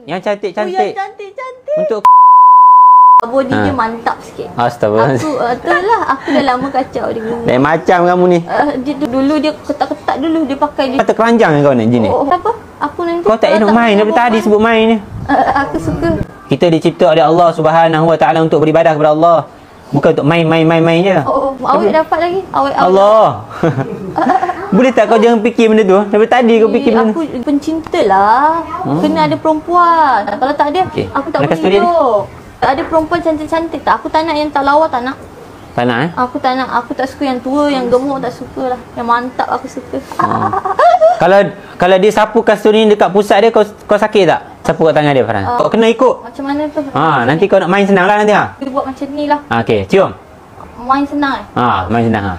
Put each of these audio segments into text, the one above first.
Yang Oh, yang cantik-cantik. cantik-cantik. Untuk Body dia mantap sikit. Astagfirullahaladzim. Itulah aku dah lama kacau dia. Lain macam kamu ni. Dia dulu dia ketat-ketat dulu dia pakai dia. Kata keranjang kau ni Jin ni. Apa? Aku nanti Kau tak elok main dari tadi sebut main ni. aku suka. Kita dicipta oleh Allah Subhanahu Wa Taala untuk beribadah kepada Allah. Bukan untuk main je. Awet dapat lagi. Awet. Allah. Boleh tak kau jangan fikir benda tu? Dari tadi kau fikir benda aku pencinta lah. Kena ada perempuan. Kalau tak ada, aku tak boleh hidup. Ada perempuan cantik-cantik tak? Aku tak nak yang tak lawa, tak nak. Tak nak Aku tak nak. Aku tak suka yang tua, yang gemuk tak suka lah. Yang mantap aku suka. Kalau dia sapu kasturi dekat pusat dia, kau sakit tak? Sapu kat tangan dia, Farhan. Kau kena ikut. Macam mana tu? Nanti kau nak main senang lah nanti. Dia buat macam ni lah. Okey, cium. Main senang Main senang.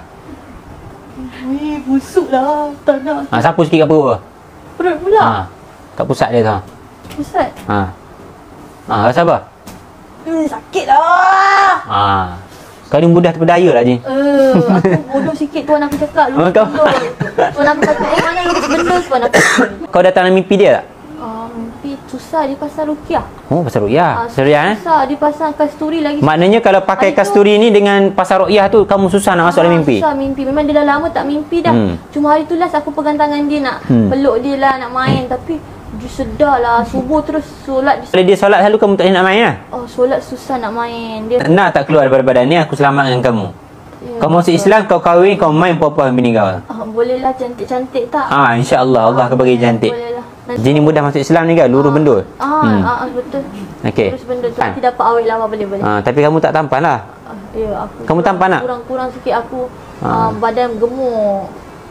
busuk lah. Tak nak. Sapu sikit kat perut. Perut pula. Kat pusat dia tu. Pusat. Rasa apa? Sakit lah. Kau ni mudah terpedaya lah, Jin. Aku bodoh sikit tuan aku cakap. Tuan aku kata, mana lurus benda tuan aku. Kau datang dalam mimpi dia tak? Mimpi susah dia pasal ruqyah. Pasal ruqyah. Serius Susah dia pasal kasturi lagi. Maknanya kalau pakai kasturi ni dengan pasal ruqyah tu, kamu susah nak masuk dalam mimpi? Susah mimpi. Memang dia dah lama tak mimpi dah. Cuma hari tu last aku pegang tangan dia nak peluk dia lah, nak main. Tapi dia sedar lah. Subuh terus solat. Kalau dia solat selalu kamu tak boleh nak main lah? Solat susah nak main. Dia nak tak keluar daripada badan ni, aku selamatkan kamu. Kau masuk Islam, kau kahwin, kau main puan-puan bini kau. Boleh lah cantik-cantik tak? InsyaAllah Allah akan bagi cantik. Boleh lah. Jin ni mudah masuk Islam ni kan, lurus bendul. Betul. Okey. Terus benda tu nanti dapat awet lama boleh. Tapi kamu tak tampan lah. Ya, aku. Kamu tampan tak? Kurang sikit aku. Badan gemuk.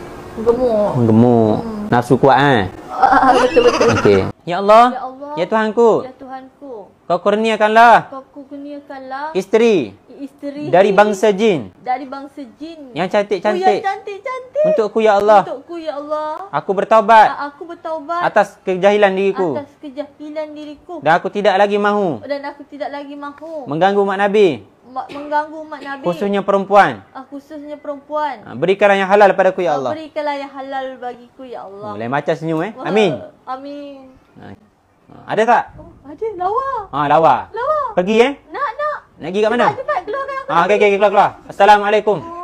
Nafsu kuat Betul. Okey. Ya Allah. Ya Tuhanku. Kau kurniakanlah isteri dari bangsa jin. Yang cantik-cantik. Untukku ya Allah. Aku bertaubat. Atas kejahilan diriku. Dan aku tidak lagi mahu mengganggu umat Nabi. Khususnya perempuan. Berikanlah yang halal padaku ya Allah. Lain macam senyum Amin. Ada tak? Ada, lawa. Lawa. Pergi Nak pergi kat mana? Cepat keluarkan aku. Okey, keluar. Assalamualaikum.